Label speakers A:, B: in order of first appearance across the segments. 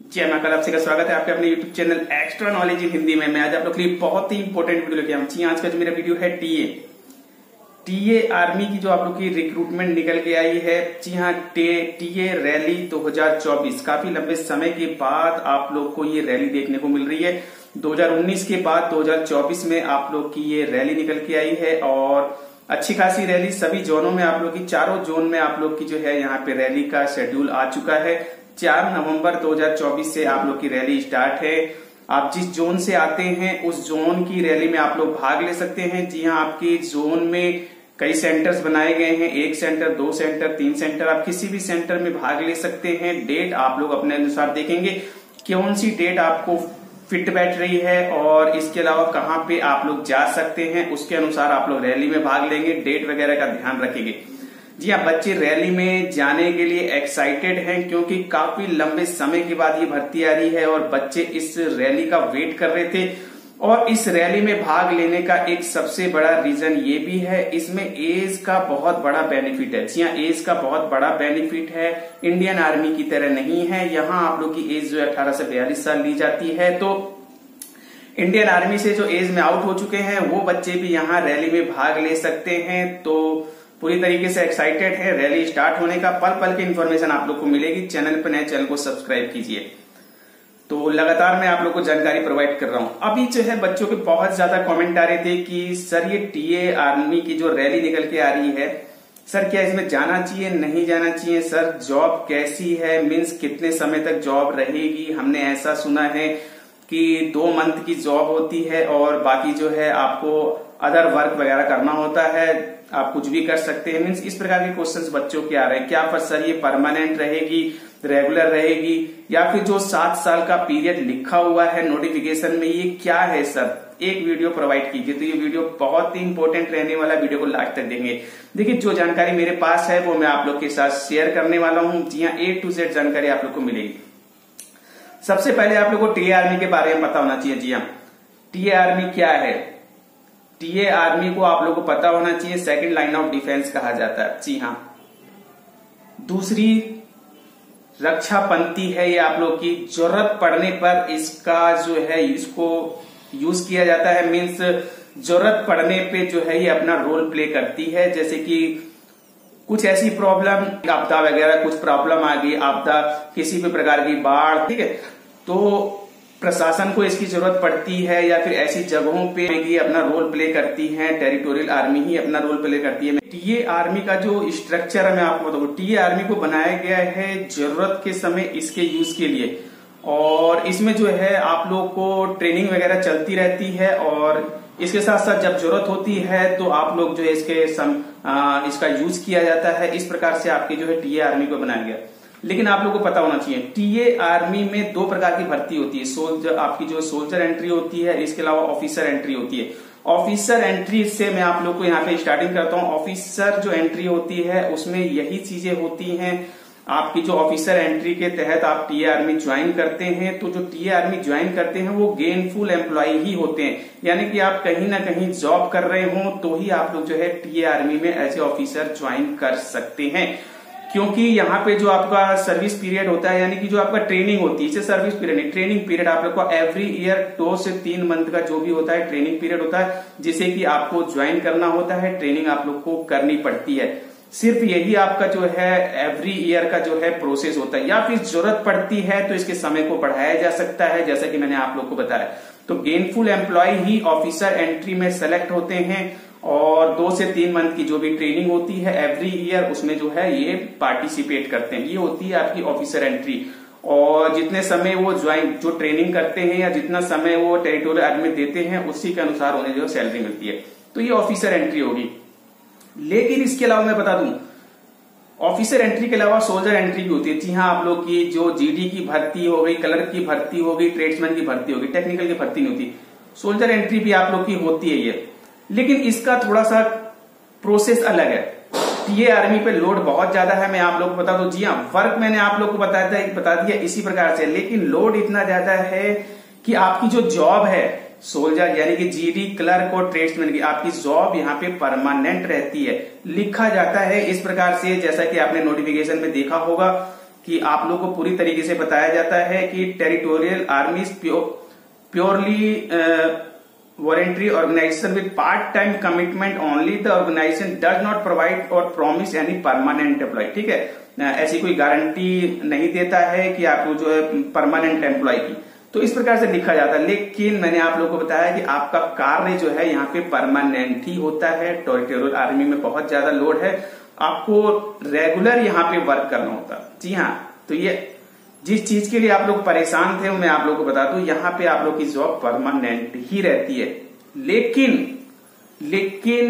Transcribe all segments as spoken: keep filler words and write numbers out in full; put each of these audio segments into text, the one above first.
A: जी मैं कल आपसे का स्वागत है आपके अपने YouTube channel extra knowledge in Hindi में। मैं आज आप लोग के लिए बहुत ही इंपॉर्टेंट वीडियो लेके आया हूं। जी आज का जो मेरा वीडियो है टीए टीए आर्मी की जो आप लोग की रिक्रूटमेंट निकल के आई है। जी हाँ, टीए रैली दो हज़ार चौबीस काफी लंबे समय के बाद आप लोग को ये रैली देखने को मिल रही है। दो हज़ार उन्नीस के बाद दो हज़ार चौबीस में आप लोग की ये रैली निकल के आई है और अच्छी खासी रैली सभी जोनों में आप लोग की, चारों जोन में आप लोग की जो है यहाँ पे रैली का शेड्यूल आ चुका है। चार नवंबर दो हज़ार चौबीस से आप लोग की रैली स्टार्ट है। आप जिस जोन से आते हैं उस जोन की रैली में आप लोग भाग ले सकते हैं। जी हाँ, आपके जोन में कई सेंटर्स बनाए गए हैं, एक सेंटर, दो सेंटर, तीन सेंटर, आप किसी भी सेंटर में भाग ले सकते हैं। डेट आप लोग अपने अनुसार देखेंगे कौन सी डेट आपको फिट बैठ रही है और इसके अलावा कहाँ पे आप लोग जा सकते हैं, उसके अनुसार आप लोग रैली में भाग लेंगे। डेट वगैरह का ध्यान रखेंगे। जी हाँ, बच्चे रैली में जाने के लिए एक्साइटेड हैं क्योंकि काफी लंबे समय के बाद ये भर्ती आ रही है और बच्चे इस रैली का वेट कर रहे थे। और इस रैली में भाग लेने का एक सबसे बड़ा रीजन ये भी है, इसमें एज का बहुत बड़ा बेनिफिट है। जी हाँ, एज का बहुत बड़ा बेनिफिट है। इंडियन आर्मी की तरह नहीं है, यहाँ आप लोग की एज जो है अठारह से बयालीस साल ली जाती है। तो इंडियन आर्मी से जो एज में आउट हो चुके हैं वो बच्चे भी यहाँ रैली में भाग ले सकते हैं। तो पूरी तरीके से एक्साइटेड है रैली स्टार्ट होने का। पल पल की इन्फॉर्मेशन आप लोग को मिलेगी। चैनल पर नए चैनल को सब्सक्राइब कीजिए। तो लगातार मैं आप लोग को जानकारी प्रोवाइड कर रहा हूं। अभी जो है बच्चों के बहुत ज्यादा कमेंट आ रहे थे कि सर ये टीए आर्मी की जो रैली निकल के आ रही है, सर क्या इसमें जाना चाहिए, नहीं जाना चाहिए, सर जॉब कैसी है, मीन्स कितने समय तक जॉब रहेगी। हमने ऐसा सुना है कि दो मंथ की जॉब होती है और बाकी जो है आपको अदर वर्क वगैरह करना होता है, आप कुछ भी कर सकते हैं। मीन्स इस प्रकार के क्वेश्चंस बच्चों के आ रहे हैं। क्या पर सर ये परमानेंट रहेगी, रेगुलर रहेगी, या फिर जो सात साल का पीरियड लिखा हुआ है नोटिफिकेशन में ये क्या है सर, एक वीडियो प्रोवाइड कीजिए। तो ये वीडियो बहुत ही इंपॉर्टेंट रहने वाला, वीडियो को लास्ट तक देंगे। देखिए जो जानकारी मेरे पास है वो मैं आप लोग के साथ शेयर करने वाला हूं। जी हाँ, ए टू जेड जानकारी आप लोग को मिलेगी। सबसे पहले आप लोग को टीए आर्मी के बारे में पता होना चाहिए। जी हाँ, टीए आर्मी क्या है। टीए आर्मी को आप लोग को पता होना चाहिए सेकंड लाइन ऑफ डिफेंस कहा जाता है। जी हाँ, दूसरी रक्षा पंक्ति है ये आप लोग की। जरूरत पड़ने पर इसका जो है इसको यूज किया जाता है। मीन्स जरूरत पड़ने पे जो है ये अपना रोल प्ले करती है। जैसे कि कुछ ऐसी प्रॉब्लम, आपदा वगैरह कुछ प्रॉब्लम आ गई, आपदा किसी भी प्रकार की बाढ़, ठीक है, तो प्रशासन को इसकी जरूरत पड़ती है या फिर ऐसी जगहों पे ये अपना रोल प्ले करती है। टेरिटोरियल आर्मी ही अपना रोल प्ले करती है। टीए आर्मी का जो स्ट्रक्चर है मैं आपको बताऊं, टीए आर्मी को बनाया गया है जरूरत के समय इसके यूज के लिए। और इसमें जो है आप लोग को ट्रेनिंग वगैरह चलती रहती है और इसके साथ साथ जब जरूरत होती है तो आप लोग जो है इसके सम, आ, इसका यूज किया जाता है। इस प्रकार से आपके जो है टीए आर्मी को बनाया गया। लेकिन आप लोगों को पता होना चाहिए टीए आर्मी में दो प्रकार की भर्ती होती है। सोल्जर, आपकी जो सोल्जर एंट्री होती है, इसके अलावा ऑफिसर एंट्री होती है। ऑफिसर एंट्री से मैं आप लोग को यहाँ पे स्टार्टिंग करता हूँ। ऑफिसर जो एंट्री होती है उसमें यही चीजें होती हैं। आपकी जो ऑफिसर एंट्री के तहत आप टीए आर्मी ज्वाइन करते हैं, तो जो टीए आर्मी ज्वाइन करते हैं वो गेनफुल एम्प्लॉय ही होते हैं। यानी कि आप कहीं ना कहीं जॉब कर रहे हो तो ही आप लोग जो है टीए आर्मी में एज ए ऑफिसर ज्वाइन कर सकते हैं। क्योंकि यहाँ पे जो आपका सर्विस पीरियड होता है, यानी कि जो आपका ट्रेनिंग होती है, इसे सर्विस पीरियड नहीं, ट्रेनिंग पीरियड आप लोग को एवरी ईयर दो से तीन मंथ का जो भी होता है ट्रेनिंग पीरियड होता है, जिसे कि आपको ज्वाइन करना होता है। ट्रेनिंग आप लोग को करनी पड़ती है। सिर्फ यही आपका जो है एवरी ईयर का जो है प्रोसेस होता है। या फिर जरूरत पड़ती है तो इसके समय को बढ़ाया जा सकता है, जैसा कि मैंने आप लोग को बताया। तो गेनफुल एम्प्लॉय ही ऑफिसर एंट्री में सेलेक्ट होते हैं और दो से तीन मंथ की जो भी ट्रेनिंग होती है एवरी ईयर, उसमें जो है ये पार्टिसिपेट करते हैं। ये होती है आपकी ऑफिसर एंट्री। और जितने समय वो ज्वाइन जो ट्रेनिंग करते हैं या जितना समय वो टेरिटोरियल आर्मी में देते हैं उसी के अनुसार उन्हें जो सैलरी मिलती है। तो ये ऑफिसर एंट्री होगी। लेकिन इसके अलावा मैं बता दूं, ऑफिसर एंट्री के अलावा सोल्जर एंट्री भी होती है। जी हाँ, आप लोग की जो जीडी की भर्ती हो गई, क्लर्क की भर्ती हो गई, ट्रेड्समैन की भर्ती होगी, टेक्निकल की भर्ती नहीं होती। सोल्जर एंट्री भी आप लोग की होती है ये, लेकिन इसका थोड़ा सा प्रोसेस अलग है। टीए आर्मी पे लोड बहुत ज्यादा है, मैं आप लोग को बता दूं। जी हाँ, वर्क मैंने आप लोग को बताया था, बता दिया इसी प्रकार से, लेकिन लोड इतना ज्यादा है कि आपकी जो जॉब है सोल्जर यानी कि जीडी, क्लर्क और ट्रेड्समैन की आपकी जॉब यहाँ पे परमानेंट रहती है। लिखा जाता है इस प्रकार से, जैसा कि आपने नोटिफिकेशन में देखा होगा कि आप लोगों को पूरी तरीके से बताया जाता है कि territorial army purely voluntary organisation with part time commitment only. The organisation does not provide or promise any permanent employ. ठीक है, ऐसी कोई गारंटी नहीं देता है कि आपको जो है परमानेंट एम्प्लॉय की, तो इस प्रकार से लिखा जाता है। लेकिन मैंने आप लोगों को बताया कि आपका कार्य जो है यहाँ पे परमानेंट ही होता है। टेरिटोरियल आर्मी में बहुत ज्यादा लोड है, आपको रेगुलर यहाँ पे वर्क करना होता है। जी हाँ, तो ये जिस चीज के लिए आप लोग परेशान थे मैं आप लोगों को बता दूं, यहाँ पे आप लोग की जॉब परमानेंट ही रहती है। लेकिन लेकिन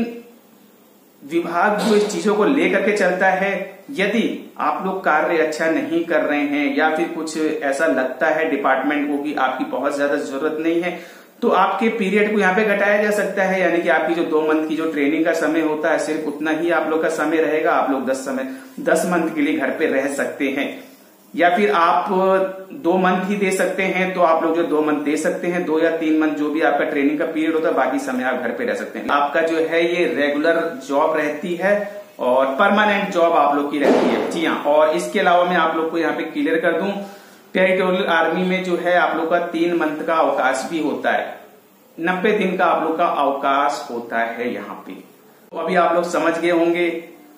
A: विभाग जो इस चीजों को लेकर के चलता है, यदि आप लोग कार्य अच्छा नहीं कर रहे हैं या फिर कुछ ऐसा लगता है डिपार्टमेंट को कि आपकी बहुत ज्यादा जरूरत नहीं है, तो आपके पीरियड को यहाँ पे घटाया जा सकता है। यानी कि आपकी जो दो मंथ की जो ट्रेनिंग का समय होता है सिर्फ उतना ही आप लोग का समय रहेगा। आप लोग दस समय दस मंथ के लिए घर पे रह सकते हैं, या फिर आप दो मंथ ही दे सकते हैं तो आप लोग जो दो मंथ दे सकते हैं, दो या तीन मंथ जो भी आपका ट्रेनिंग का पीरियड होता है, बाकी समय आप घर पे रह सकते हैं। आपका जो है ये रेगुलर जॉब रहती है और परमानेंट जॉब आप लोग की रहती है। जी हाँ, और इसके अलावा मैं आप लोग को यहाँ पे क्लियर कर दूं, टेरिटोरियल आर्मी में जो है आप लोग का तीन मंथ का अवकाश भी होता है, नब्बे दिन का आप लोग का अवकाश होता है यहाँ पे। तो अभी आप लोग समझ गए होंगे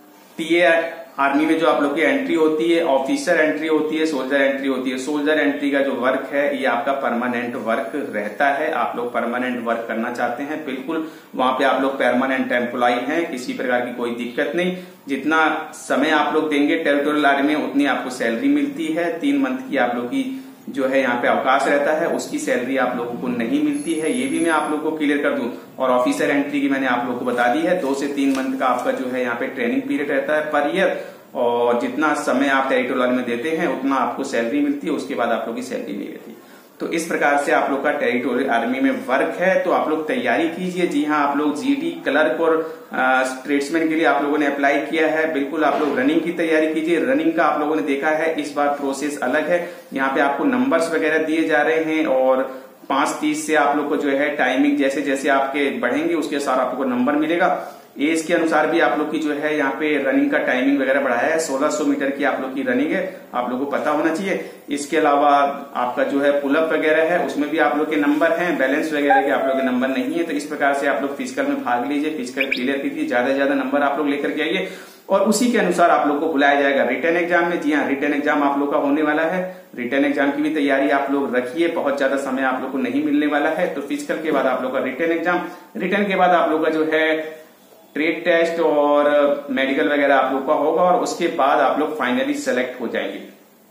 A: टीए आर्मी में जो आप लोग की एंट्री होती है, ऑफिसर एंट्री होती है, सोल्जर एंट्री होती है। सोल्जर एंट्री का जो वर्क है ये आपका परमानेंट वर्क रहता है। आप लोग परमानेंट वर्क करना चाहते हैं, बिल्कुल वहां पे आप लोग परमानेंट एम्प्लॉय हैं, किसी प्रकार की कोई दिक्कत नहीं। जितना समय आप लोग देंगे टेरिटोरियल आर्मी में उतनी आपको सैलरी मिलती है। तीन मंथ की आप लोग की जो है यहाँ पे अवकाश रहता है, उसकी सैलरी आप लोगों को नहीं मिलती है, ये भी मैं आप लोगों को क्लियर कर दूं। और ऑफिसर एंट्री की मैंने आप लोगों को बता दी है, दो से तीन मंथ का आपका जो है यहाँ पे ट्रेनिंग पीरियड रहता है पर ईयर, और जितना समय आप टेरिटोरियल में देते हैं उतना आपको सैलरी मिलती है, उसके बाद आप लोग की सैलरी नहीं रहती। तो इस प्रकार से आप लोग का टेरिटोरियल आर्मी में वर्क है। तो आप लोग तैयारी कीजिए। जी हाँ, आप लोग जीडी क्लर्क और ट्रेड्समैन के लिए आप लोगों ने अप्लाई किया है, बिल्कुल आप लोग रनिंग की तैयारी कीजिए। रनिंग का आप लोगों ने देखा है, इस बार प्रोसेस अलग है। यहाँ पे आपको नंबर्स वगैरह दिए जा रहे हैं और पांच तीस से आप लोग को जो है टाइमिंग जैसे जैसे आपके बढ़ेंगे उसके अनुसार आपको नंबर मिलेगा। एज के अनुसार भी आप लोग की जो है यहाँ पे रनिंग का टाइमिंग वगैरह बढ़ाया है। सोलह सौ मीटर की आप लोग की रनिंग है, आप लोगों को पता होना चाहिए। इसके अलावा आपका जो है पुलअप वगैरह है, उसमें भी आप लोग के नंबर हैं। बैलेंस वगैरह के आप लोग के नंबर नहीं है। तो इस प्रकार से आप लोग फिजिकल में भाग लीजिए, फिजिकल क्लियर कीजिए, ज्यादा से ज्यादा नंबर आप लोग लेकर के आइए और उसी के अनुसार आप लोग को बुलाया जाएगा रिटर्न एग्जाम में। जी हाँ, रिटर्न एग्जाम आप लोग का होने वाला है। रिटर्न एग्जाम की भी तैयारी आप लोग रखिए, बहुत ज्यादा समय आप लोग को नहीं मिलने वाला है। तो फिजिकल के बाद आप लोग का रिटर्न एग्जाम, रिटर्न के बाद आप लोग का जो है ट्रेड टेस्ट और मेडिकल वगैरह आप लोग का होगा और उसके बाद आप लोग फाइनली सेलेक्ट हो जाएंगे।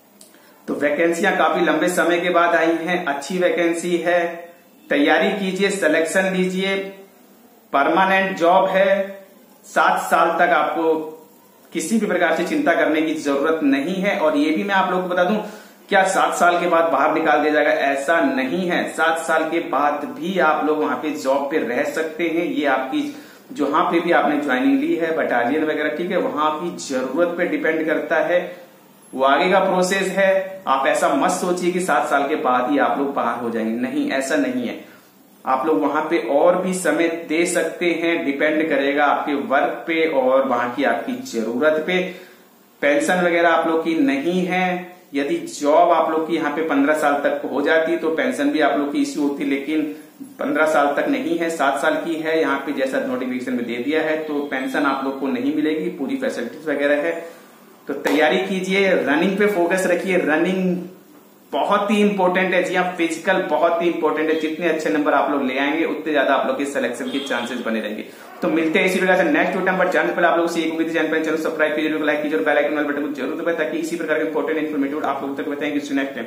A: तो वैकेंसियां काफी लंबे समय के बाद आई हैं, अच्छी वैकेंसी है, तैयारी कीजिए, सिलेक्शन लीजिए। परमानेंट जॉब है, सात साल तक आपको किसी भी प्रकार से चिंता करने की जरूरत नहीं है। और ये भी मैं आप लोगों को बता दूं, क्या सात साल के बाद बाहर निकाल दिया जाएगा? ऐसा नहीं है। सात साल के बाद भी आप लोग वहां पे जॉब पे रह सकते हैं। ये आपकी जहां पे भी आपने ज्वाइनिंग ली है, बटालियन वगैरह, ठीक है, वहां की जरूरत पे डिपेंड करता है, वो आगे का प्रोसेस है। आप ऐसा मत सोचिए कि सात साल के बाद ही आप लोग बाहर हो जाएंगे, नहीं, ऐसा नहीं है। आप लोग वहां पे और भी समय दे सकते हैं, डिपेंड करेगा आपके वर्क पे और वहां की आपकी जरूरत पे। पेंशन वगैरह आप लोग की नहीं है। यदि जॉब आप लोग की यहाँ पे पंद्रह साल तक हो जाती तो पेंशन भी आप लोग की इश्यू होती, लेकिन पंद्रह साल तक नहीं है, सात साल की है यहाँ पे, जैसा नोटिफिकेशन में दे दिया है। तो पेंशन आप लोग को नहीं मिलेगी, पूरी फैसिलिटीज वगैरह है। तो तैयारी कीजिए, रनिंग पे फोकस रखिए। रनिंग बहुत ही इंपॉर्टेंट है। जी हाँ, फिजिकल बहुत ही इंपॉर्टेंट है। जितने अच्छे नंबर आप लोग ले आएंगे उतने ज्यादा आप लोग के सिलेक्शन के चांसेस बने रहेंगे। तो मिलते हैं इसी प्रकार से नेक्स्ट वीडियो पर। चैनल पर आप लोग से एक उम्मीद, चैनल पर चैनल सब्सक्राइब कीजिए, लाइक कीजिए और बेल आइकन वाले बटन को जरूर दबाएं ताकि इसी प्रकार के इंपॉर्टेंट इन्फॉर्मेटिव आप लोगों तक बताएंगे। Next time